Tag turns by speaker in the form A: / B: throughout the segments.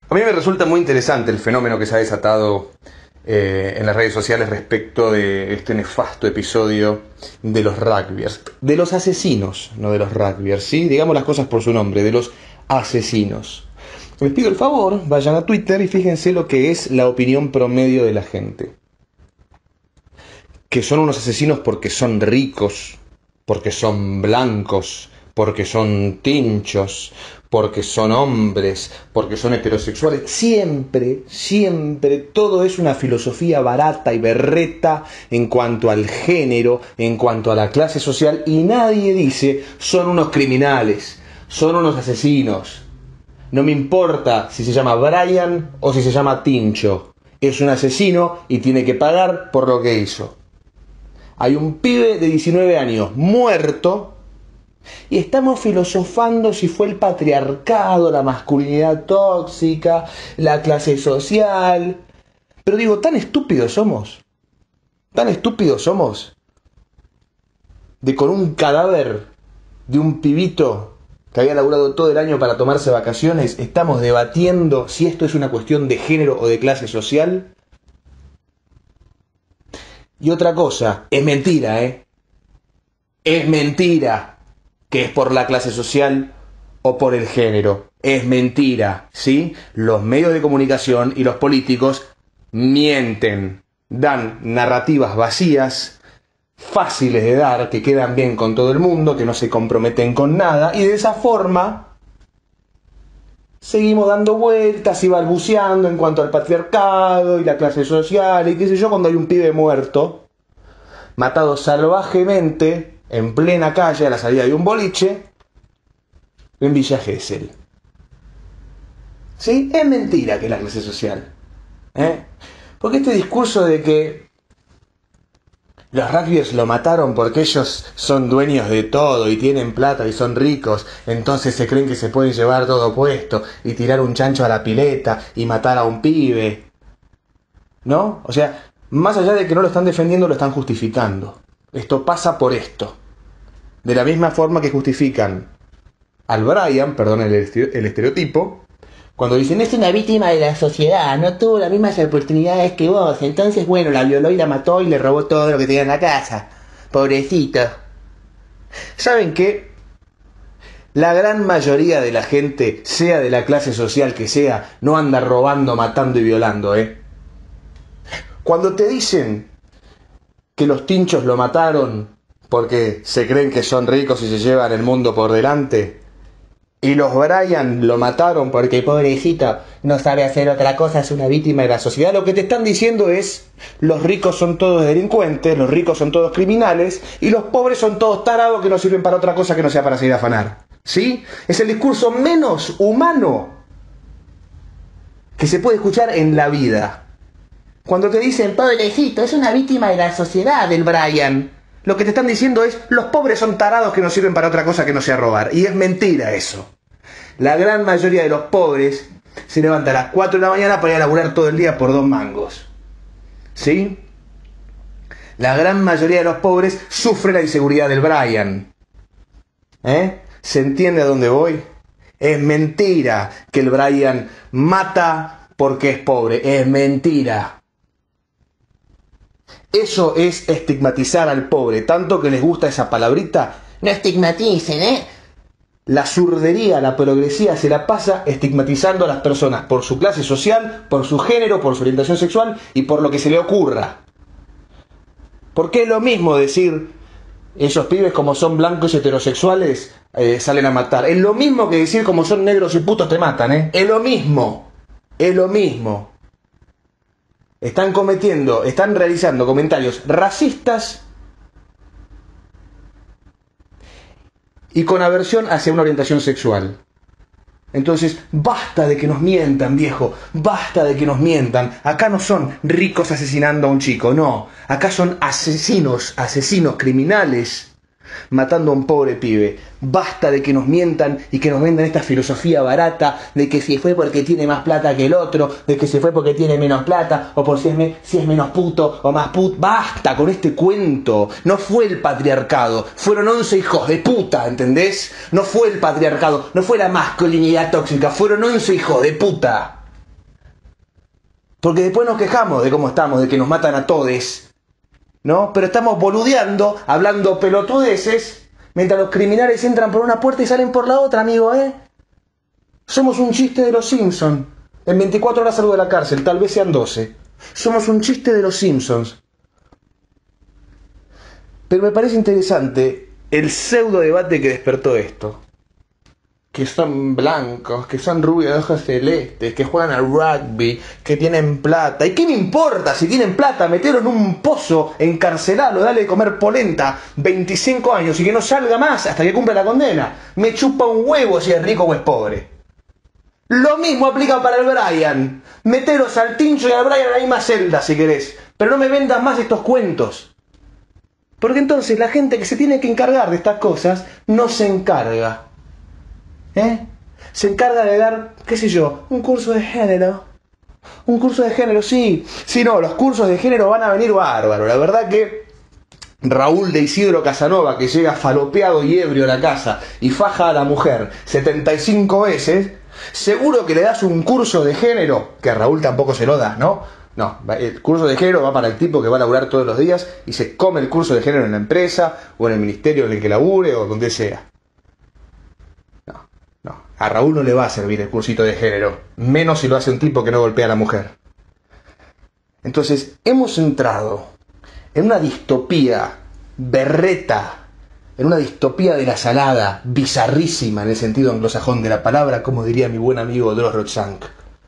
A: A mí me resulta muy interesante el fenómeno que se ha desatado en las redes sociales respecto de este nefasto episodio de los rugbyers. De los asesinos, no de los rugbyers, ¿sí? Digamos las cosas por su nombre, de los asesinos. Les pido el favor, vayan a Twitter y fíjense lo que es la opinión promedio de la gente. Que son unos asesinos porque son ricos, porque son blancos, porque son tinchos, porque son hombres, porque son heterosexuales. Siempre, siempre todo es una filosofía barata y berreta en cuanto al género, en cuanto a la clase social, y nadie dice son unos criminales, son unos asesinos. No me importa si se llama Brian o si se llama Tincho. Es un asesino y tiene que pagar por lo que hizo. Hay un pibe de 19 años muerto y estamos filosofando si fue el patriarcado, la masculinidad tóxica, la clase social. Pero digo, tan estúpidos somos de con un cadáver de un pibito que había laburado todo el año para tomarse vacaciones, estamos debatiendo si esto es una cuestión de género o de clase social. Y otra cosa, es mentira, es mentira que es por la clase social o por el género. Es mentira, ¿sí? Los medios de comunicación y los políticos mienten, dan narrativas vacías, fáciles de dar, que quedan bien con todo el mundo, que no se comprometen con nada, y de esa forma seguimos dando vueltas y balbuceando en cuanto al patriarcado y la clase social y qué sé yo, cuando hay un pibe muerto, matado salvajemente, en plena calle, a la salida de un boliche, en Villa Gesell. ¿Sí? Es mentira que es la clase social. Porque este discurso de que los rugbyers lo mataron porque ellos son dueños de todo y tienen plata y son ricos, entonces se creen que se pueden llevar todo puesto y tirar un chancho a la pileta y matar a un pibe, ¿no? O sea, más allá de que no lo están defendiendo, lo están justificando. Esto pasa por esto. De la misma forma que justifican al Brian, perdón el estereotipo, cuando dicen es una víctima de la sociedad, no tuvo las mismas oportunidades que vos, entonces bueno, la violó y la mató y le robó todo lo que tenía en la casa. Pobrecito. ¿Saben qué? La gran mayoría de la gente, sea de la clase social que sea, no anda robando, matando y violando, Cuando te dicen que los tinchos lo mataron porque se creen que son ricos y se llevan el mundo por delante, y los Brian lo mataron porque pobrecito no sabe hacer otra cosa, es una víctima de la sociedad, lo que te están diciendo es los ricos son todos delincuentes, los ricos son todos criminales y los pobres son todos tarados que no sirven para otra cosa que no sea para seguir a afanar. ¿Sí? Es el discurso menos humano que se puede escuchar en la vida. Cuando te dicen pobrecito, es una víctima de la sociedad del Brian, lo que te están diciendo es los pobres son tarados que no sirven para otra cosa que no sea robar. Y es mentira eso. La gran mayoría de los pobres se levanta a las 4 de la mañana para ir a laburar todo el día por 2 mangos. ¿Sí? La gran mayoría de los pobres sufre la inseguridad del Brian. ¿Se entiende a dónde voy? Es mentira que el Brian mata porque es pobre. Es mentira. Eso es estigmatizar al pobre, tanto que les gusta esa palabrita. No estigmaticen, La zurdería, la progresía se la pasa estigmatizando a las personas por su clase social, por su género, por su orientación sexual y por lo que se le ocurra. Porque es lo mismo decir, esos pibes como son blancos y heterosexuales salen a matar. Es lo mismo que decir como son negros y putos te matan, Es lo mismo. Es lo mismo. Están realizando comentarios racistas y con aversión hacia una orientación sexual. Entonces, basta de que nos mientan, viejo, basta de que nos mientan. Acá no son ricos asesinando a un chico, no. Acá son asesinos criminales, matando a un pobre pibe. Basta de que nos mientan y que nos vendan esta filosofía barata de que si fue porque tiene más plata que el otro, de que si fue porque tiene menos plata, o por si es menos puto o más puto. Basta con este cuento. No fue el patriarcado, fueron 11 hijos de puta, ¿entendés? No fue el patriarcado, no fue la masculinidad tóxica, fueron 11 hijos de puta. Porque después nos quejamos de cómo estamos, de que nos matan a todes, ¿no? Pero estamos boludeando, hablando pelotudeces, mientras los criminales entran por una puerta y salen por la otra, amigo, ¿eh? Somos un chiste de los Simpsons. En 24 horas salgo de la cárcel, tal vez sean 12. Somos un chiste de los Simpsons. Pero me parece interesante el pseudo debate que despertó esto. Que son blancos, que son rubios de ojos celestes, que juegan al rugby, que tienen plata. ¿Y qué me importa si tienen plata? Meterlo en un pozo, encarcelarlo, darle de comer polenta 25 años y que no salga más hasta que cumpla la condena. Me chupa un huevo si es rico o es pobre. Lo mismo aplica para el Brian. Meteros al Tincho y al Brian en la misma celda si querés. Pero no me vendas más estos cuentos. Porque entonces la gente que se tiene que encargar de estas cosas no se encarga. Se encarga de dar, qué sé yo, un curso de género. Un curso de género, sí. Sí, no, los cursos de género van a venir bárbaros. La verdad que Raúl de Isidro Casanova, que llega falopeado y ebrio a la casa y faja a la mujer 75 veces, seguro que le das un curso de género, que a Raúl tampoco se lo das, ¿no? No, el curso de género va para el tipo que va a laburar todos los días y se come el curso de género en la empresa o en el ministerio en el que labure o donde sea. No, a Raúl no le va a servir el cursito de género, menos si lo hace un tipo que no golpea a la mujer. Entonces, hemos entrado en una distopía berreta, en una distopía de la salada, bizarrísima en el sentido anglosajón de la palabra, como diría mi buen amigo Dross Rotzank,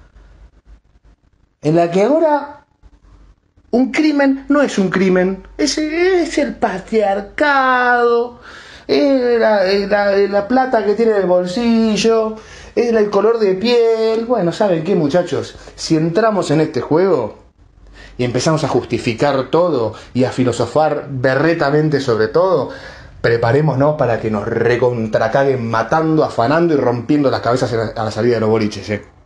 A: en la que ahora un crimen no es un crimen, es el patriarcado, es la plata que tiene en el bolsillo, es el color de piel. Bueno, ¿saben qué, muchachos? Si entramos en este juego y empezamos a justificar todo y a filosofar berretamente sobre todo, preparémonos para que nos recontracaguen matando, afanando y rompiendo las cabezas a la salida de los boliches,